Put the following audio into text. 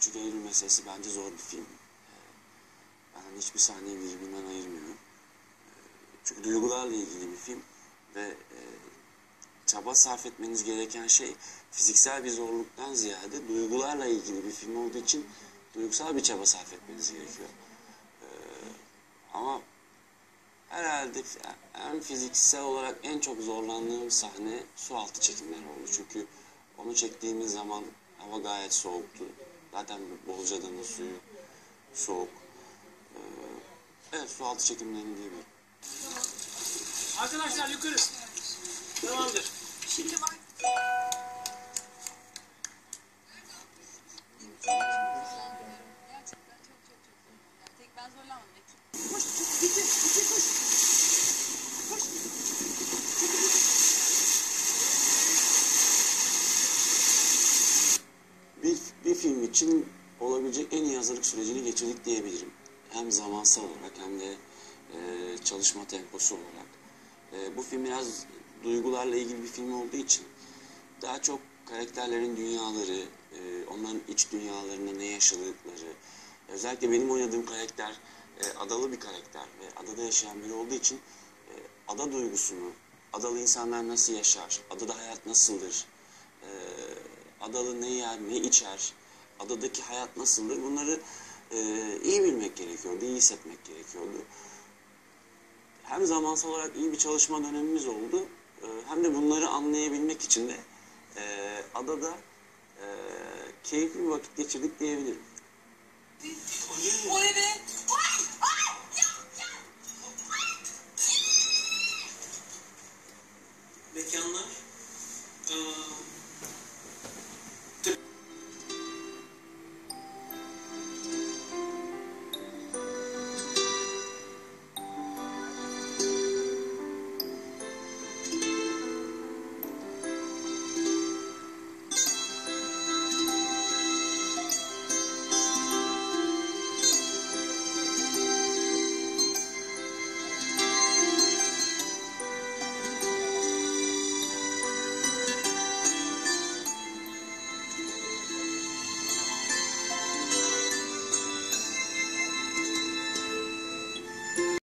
Küçük Eylül Meselesi bence zor bir film. Ben hiçbir saniye birbirinden ayırmıyorum. Çünkü duygularla ilgili bir film ve çaba sarf etmeniz gereken şey fiziksel bir zorluktan ziyade duygularla ilgili bir film olduğu için duygusal bir çaba sarf etmeniz gerekiyor. Ama herhalde en fiziksel olarak en çok zorlandığım sahne sualtı çekimleri oldu. Çünkü onu çektiğimiz zaman hava gayet soğuktu. Zaten Bolca'danın suyu soğuk. Evet, sualtı çekimlerini diyebilirim. Arkadaşlar yukarı. Tamamdır. Şimdi bak. Gerçekten çok. Yani tek ben zorlanmadım. Koş, bitir, koş. Koş. Bir film için olabilecek en iyi hazırlık sürecini geçirdik diyebilirim. Hem zamansal olarak hem de çalışma temposu olarak. Bu film biraz duygularla ilgili bir film olduğu için daha çok karakterlerin dünyaları, onların iç dünyalarında ne yaşadıkları, özellikle benim oynadığım karakter adalı bir karakter ve adada yaşayan biri olduğu için ada duygusunu, adalı insanlar nasıl yaşar, adada hayat nasıldır, adalı ne yer, ne içer, adadaki hayat nasıldır, bunları iyi bilmek gerekiyordu, iyi hissetmek gerekiyordu. Hem zamansal olarak iyi bir çalışma dönemimiz oldu, hem de bunları anlayabilmek için de adada keyifli bir vakit geçirdik diyebilirim. O ne be? Mekanlar